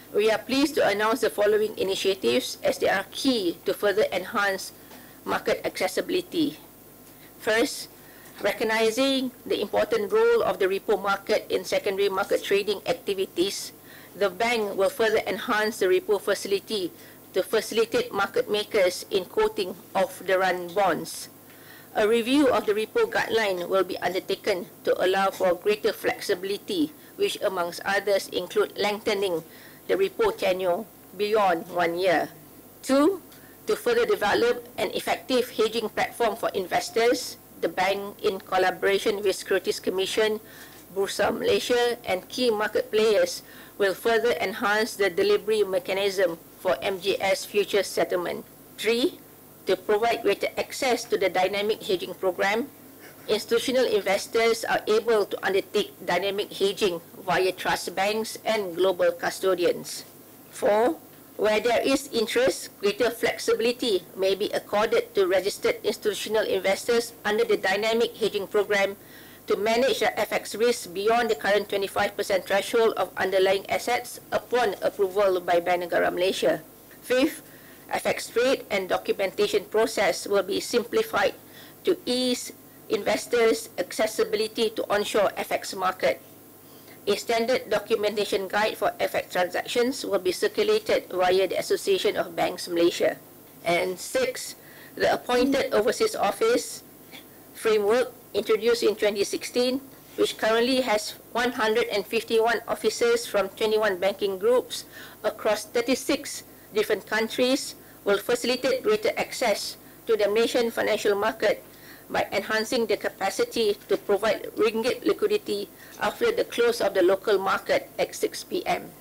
We are pleased to announce the following initiatives as they are key to further enhance market accessibility. First, recognizing the important role of the repo market in secondary market trading activities, the bank will further enhance the repo facility to facilitate market makers in quoting off-the-run bonds. A review of the repo guideline will be undertaken to allow for greater flexibility, which amongst others include lengthening the repo tenure beyond 1 year. 2. To further develop an effective hedging platform for investors, the bank, in collaboration with Securities Commission, Bursa Malaysia, and key market players, will further enhance the delivery mechanism for MGS future settlement. 3. To provide greater access to the dynamic hedging program, institutional investors are able to undertake dynamic hedging via trust banks and global custodians. 4. Where there is interest, greater flexibility may be accorded to registered institutional investors under the dynamic hedging program to manage their FX risk beyond the current 25% threshold of underlying assets upon approval by Bank Negara Malaysia. 5th, FX trade and documentation process will be simplified to ease investors' accessibility to onshore FX market. A standard documentation guide for FX transactions will be circulated via the Association of Banks Malaysia. And 6, the appointed overseas office framework introduced in 2016, which currently has 151 officers from 21 banking groups across 36 different countries, will facilitate greater access to the Malaysian financial market by enhancing the capacity to provide ringgit liquidity after the close of the local market at 6 p.m.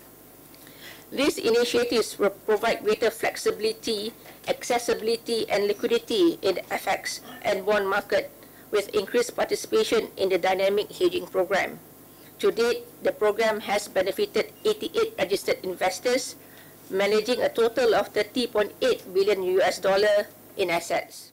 These initiatives will provide greater flexibility, accessibility, and liquidity in the FX and bond market with increased participation in the dynamic hedging program. To date, the program has benefited 88 registered investors, managing a total of $30.8 billion in assets.